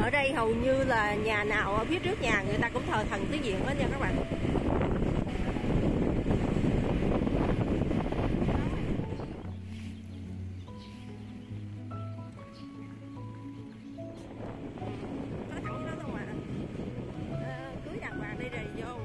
Ở đây hầu như là nhà nào ở phía trước nhà người ta cũng thờ thần Tứ Diện hết nha các bạn. Có thẳng đó không ạ? Cưới đàn bà đây rồi vô.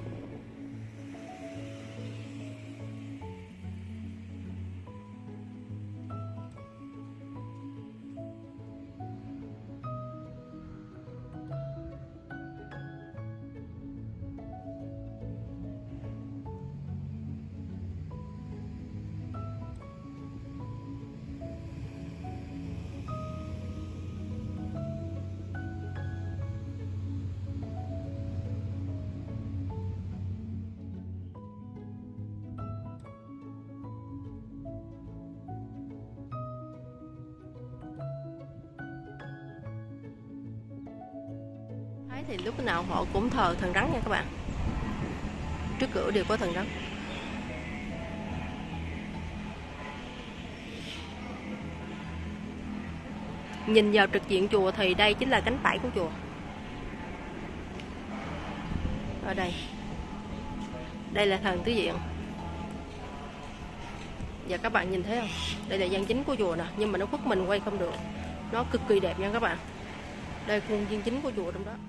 Thì lúc nào họ cũng thờ thần rắn nha các bạn. Trước cửa đều có thần rắn. Nhìn vào trực diện chùa thì đây chính là cánh phải của chùa. Ở đây. Đây là thần Tứ Diện. Và các bạn nhìn thấy không? Đây là gian chính của chùa nè, nhưng mà nó khuất mình quay không được. Nó cực kỳ đẹp nha các bạn. Đây khuôn viên chính của chùa trong đó.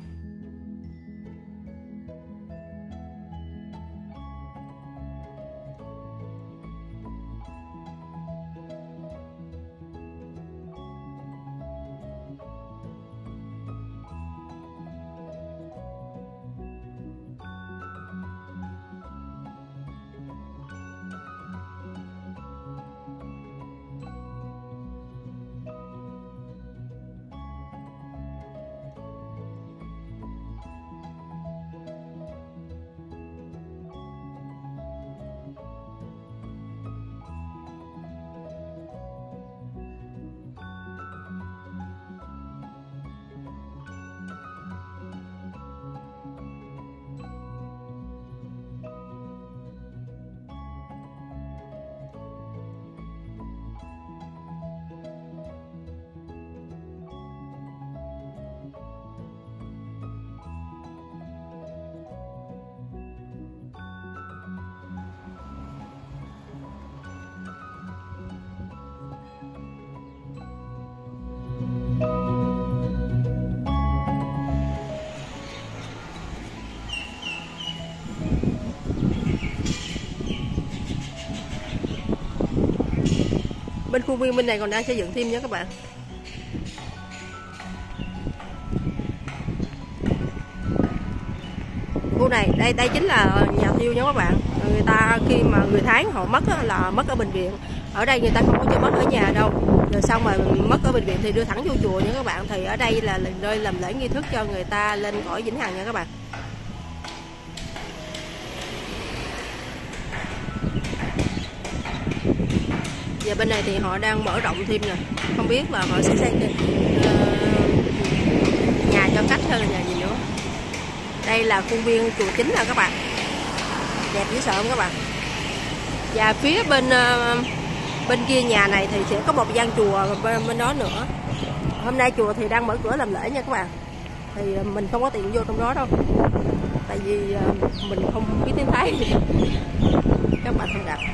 Bên khuôn viên bên này còn đang xây dựng thêm nha các bạn. Khu này đây chính là nhà thiêu nha các bạn. Người ta khi mà người Thái họ mất là mất ở bệnh viện. Ở đây người ta không có cho mất ở nhà đâu. Rồi xong mà mất ở bệnh viện thì đưa thẳng vô chùa nha các bạn. Thì ở đây là nơi làm lễ nghi thức cho người ta lên cõi vĩnh hằng nha các bạn. Và bên này thì họ đang mở rộng thêm nè. Không biết là họ sẽ xây nhà cho khách hay là nhà gì nữa. Đây là khuôn viên chùa chính nè các bạn. Đẹp dễ sợ không các bạn. Và phía bên kia nhà này thì sẽ có một gian chùa bên đó nữa. Hôm nay chùa thì đang mở cửa làm lễ nha các bạn. Thì mình không có tiện vô trong đó đâu. Tại vì mình không biết tiếng Thái. Các bạn thông cảm.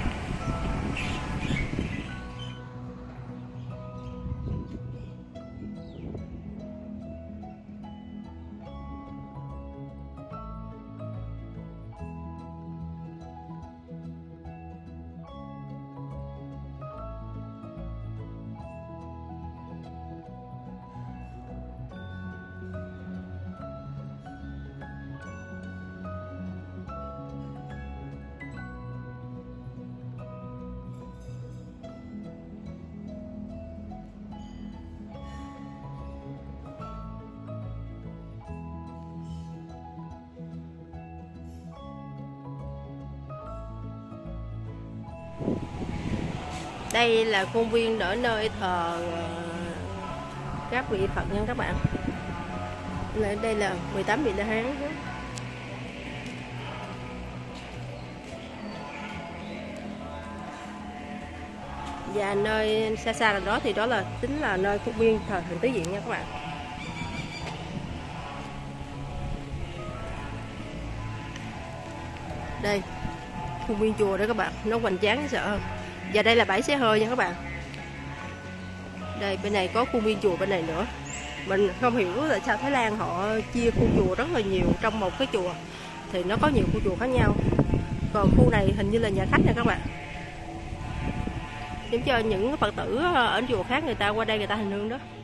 Đây là khuôn viên ở nơi thờ các vị Phật nha các bạn. Đây là 18 vị La Hán. Và nơi xa xa là đó thì đó là chính là nơi khuôn viên thờ Thần Tứ Diện nha các bạn. Đây, khuôn viên chùa đó các bạn, nó hoành tráng dễ sợ. Và đây là bãi xe hơi nha các bạn. Đây, bên này có khuôn viên chùa bên này nữa. Mình không hiểu là sao Thái Lan họ chia khu chùa rất là nhiều trong một cái chùa. Thì nó có nhiều khu chùa khác nhau. Còn khu này hình như là nhà khách nha các bạn. Giống cho những Phật tử ở chùa khác người ta qua đây người ta hành hương đó.